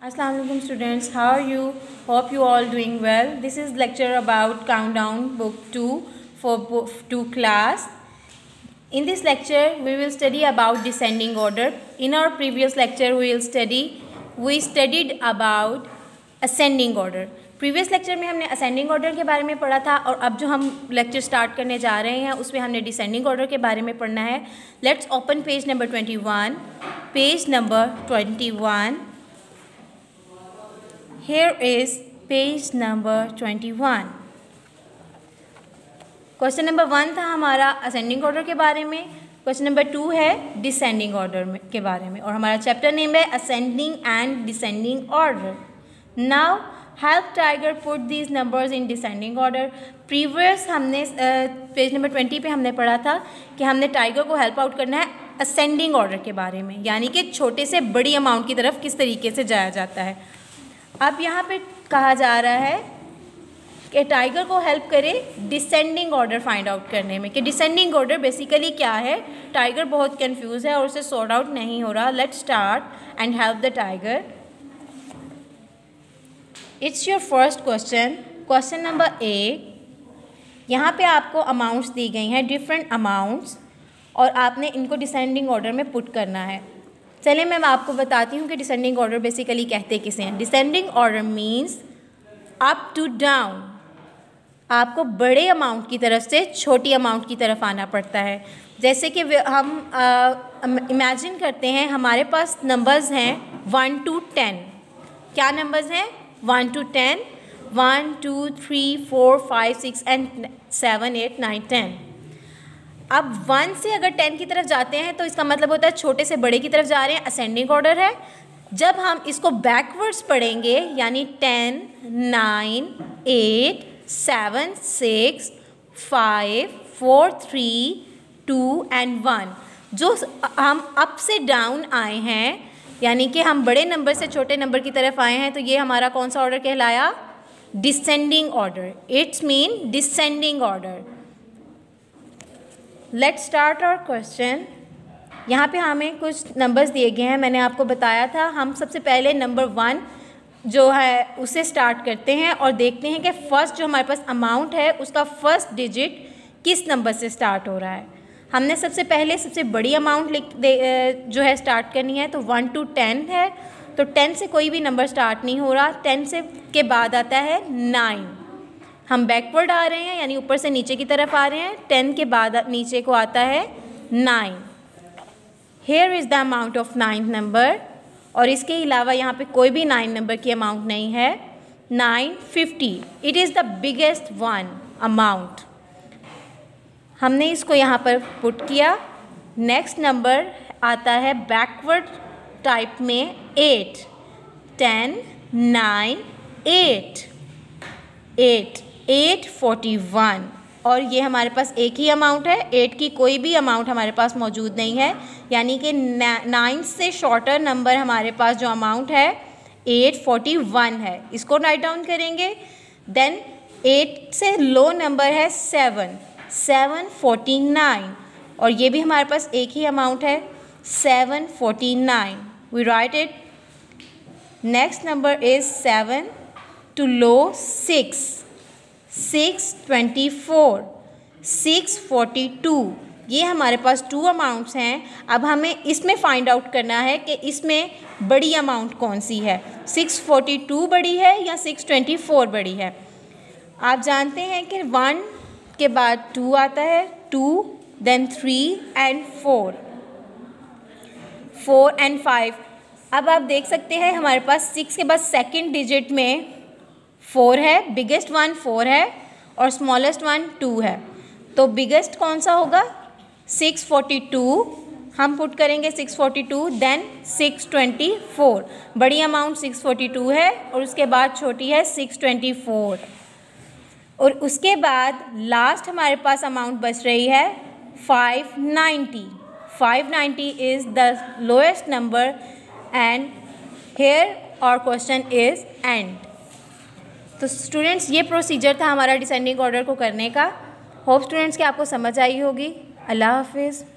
Assalamu alaikum students, how are you? Hope you all doing well. This is lecture about Countdown book 2 for book 2 class. In this lecture we will study about descending order. In our previous lecture we studied about ascending order. Previous lecture में हमने ascending order के बारे में पढ़ा था और अब जो हम लेक्चर स्टार्ट करने जा रहे हैं उसमें हमने डिसेंडिंग ऑर्डर के बारे में पढ़ना है. Let's open page number 21. Page number 21. Here is page number 21. Question number 1 था हमारा असेंडिंग ऑर्डर के बारे में. क्वेश्चन नंबर 2 है डिसेंडिंग ऑर्डर के बारे में और हमारा चैप्टर नेम है ascending and descending order. Now help tiger put these numbers in descending order. Previous हमने पेज नंबर 20 पे हमने पढ़ा था कि हमने टाइगर को हेल्प आउट करना है असेंडिंग ऑर्डर के बारे में, यानी कि छोटे से बड़ी अमाउंट की तरफ किस तरीके से जाया जाता है. अब यहाँ पे कहा जा रहा है कि टाइगर को हेल्प करे डिसेंडिंग ऑर्डर फाइंड आउट करने में कि डिसेंडिंग ऑर्डर बेसिकली क्या है. टाइगर बहुत कंफ्यूज है और उसे सॉर्ट आउट नहीं हो रहा. Let's start and help the tiger. It's your first question. Question number 1. यहाँ पे आपको अमाउंट्स दी गई हैं, डिफरेंट अमाउंट्स, और आपने इनको डिसेंडिंग ऑर्डर में पुट करना है. चलिए मैं आपको बताती हूँ कि डिसेंडिंग ऑर्डर बेसिकली कहते किसे हैं. Descending order means up to down. आपको बड़े अमाउंट की तरफ से छोटी अमाउंट की तरफ आना पड़ता है. जैसे कि हम इमेजिन करते हैं हमारे पास नंबर्स हैं 1 to 10. क्या नंबर्स हैं? 1 to 10. 1 2 3 4 5 6 and 7 8 9 10. अब 1 से अगर 10 की तरफ जाते हैं तो इसका मतलब होता है छोटे से बड़े की तरफ जा रहे हैं, असेंडिंग ऑर्डर है. जब हम इसको बैकवर्ड्स पढ़ेंगे यानी 10 9 8 7 6 5 4 3 2 and 1, जो हम अप से डाउन आए हैं यानी कि हम बड़े नंबर से छोटे नंबर की तरफ आए हैं, तो ये हमारा कौन सा ऑर्डर कहलाया? Descending order. It's mean descending order. Let's start our question. यहाँ पे हमें कुछ नंबर्स दिए गए हैं. मैंने आपको बताया था हम सबसे पहले नंबर 1 जो है उसे स्टार्ट करते हैं और देखते हैं कि फ़र्स्ट जो हमारे पास अमाउंट है उसका फर्स्ट डिजिट किस नंबर से स्टार्ट हो रहा है. हमने सबसे पहले सबसे बड़ी अमाउंट जो है स्टार्ट करनी है, तो 1 to 10 है, तो 10 से कोई भी नंबर स्टार्ट नहीं हो रहा. 10 से के बाद आता है 9. हम बैकवर्ड आ रहे हैं यानी ऊपर से नीचे की तरफ आ रहे हैं. 10 के बाद नीचे को आता है 9. Here is the amount of 9th number. और इसके अलावा यहाँ पे कोई भी 9 नंबर की अमाउंट नहीं है. 950. It is the biggest one amount. हमने इसको यहाँ पर पुट किया. नेक्स्ट नंबर आता है बैकवर्ड टाइप में 8. 10 9 8 841. और ये हमारे पास एक ही अमाउंट है. 8 की कोई भी अमाउंट हमारे पास मौजूद नहीं है, यानी कि 9 से शॉर्टर नंबर हमारे पास जो अमाउंट है 841 है. इसको राइट डाउन करेंगे. देन 8 से लो नंबर है 749. और ये भी हमारे पास एक ही अमाउंट है 749. We write it. Next number is 7 to low 624 642. ये हमारे पास 2 अमाउंट्स हैं. अब हमें इसमें फाइंड आउट करना है कि इसमें बड़ी अमाउंट कौन सी है. 642 बड़ी है या 624 बड़ी है. आप जानते हैं कि 1 के बाद 2 आता है, 2 देन 3 and 4 and 5. अब आप देख सकते हैं हमारे पास 6 के बाद सेकंड डिजिट में 4 है. बिगेस्ट वन 4 है और स्मॉलेस्ट वन 2 है. तो बिगेस्ट कौन सा होगा? 642. हम पुट करेंगे 642 देन 624. बड़ी अमाउंट 642 है और उसके बाद छोटी है 624. और उसके बाद लास्ट हमारे पास अमाउंट बच रही है 590. 590 is the lowest number and here our question is end. तो स्टूडेंट्स ये प्रोसीजर था हमारा डिसेंडिंग ऑर्डर को करने का. होप स्टूडेंट्स कि आपको समझ आई होगी. अल्लाह हाफिज़.